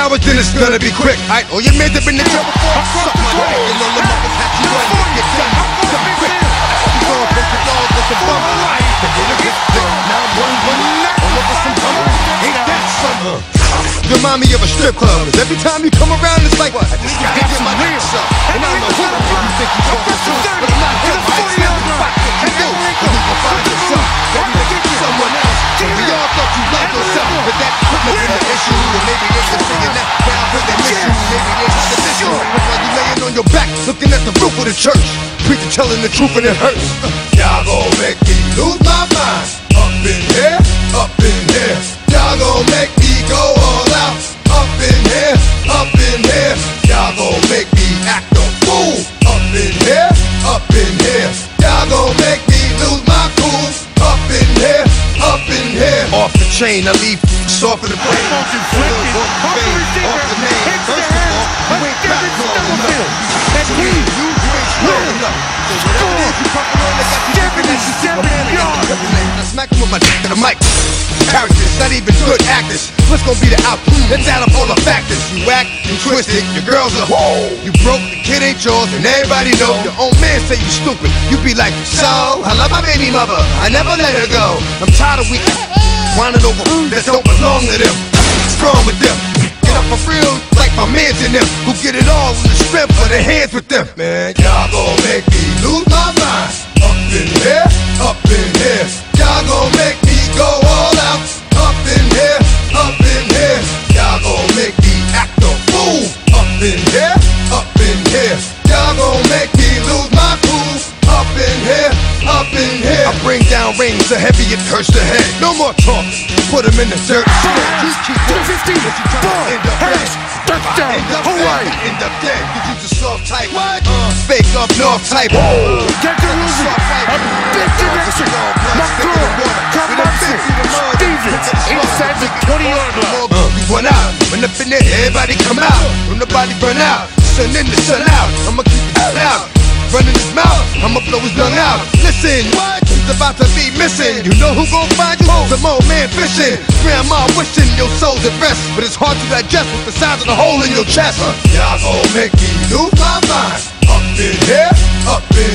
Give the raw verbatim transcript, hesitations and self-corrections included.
cowards, then it's gonna be quick. Alright, all your men have been in trouble for suck my dick, and all the mothers have you run and get done. Something quick. You gon' break the dog with some bum. To get a bit sick, now I'm one one. All over some bum. Ain't that something? You remind me of a strip club. Every time you come around, it's like what? I just gotta get my dicks up. And I don't know who the fuck you think you talking to, but I'm not him. I ain't never fuck what you do. So you can find yourself, ready to get someone else. So we all thought you loved yourself, but that couldn't have been the issue. Or maybe they're just singing that down for the issue. Maybe they're just the issue. While you laying on your back, looking at the roof of the church, preacher telling the truth and it hurts. Y'all gon' make me lose my mind. Up in here, up in here. Y'all gon' make me go all out. Up in here, up in here. Y'all gon' make me act a fool. Up in here, up in here. Y'all gon' make me lose my cool. Up in here, up in here. Off the chain, I leave soft in the brain. Off the vein, off the name. First of all, you ain't crap long enough. That's me. You ain't strong enough. So whatever it is you pumping on, they got you dipping that you Superman ain't got the name. I smack him with my dick to the mic. Characters, not even good actors. What's gonna be the outcome? Let's add up all the factors. You whack, you twisted, your girls are whoa. You broke, the kid ain't yours, and everybody know. Your own man say you stupid. You be like, so, I love my baby mother, I never let her go. I'm tired of weak, whining over who that don't belong to them. Strong with them. Get up for real, like my mans in them, who get it all with the strength of their hands with them. Man, y'all gon' make me lose my mind. Up in here, up in here. Y'all gon' make me go all out. Up in here, up in here. Y'all gon' make me act a fool. Up in here, up in here. Y'all gon' make me lose my cool. Up in here, up in here. I bring down rings so heavy it hurts the head. No more talk, put them in the dirt. two fifteen, ball, hands, touchdown, Hawaii. End up dead, cause you just soft type. What? Uh, fake up north type. Oh, get the movie. A big connection. McClure, Thompson, Stevens, inside the twenty-yard line. Uh, we went out, when up in there, everybody come out. When nobody burn out, sun in the sun out. I'ma keep it out. Running his mouth, I'ma blow his lung out. Listen, what? He's about to be missing. You know who gon' find you? Some old man fishing. Grandma wishing your soul's at rest, but it's hard to digest with the size of the hole in your chest. uh, Y'all gon' make me lose my mind. Up in here, up in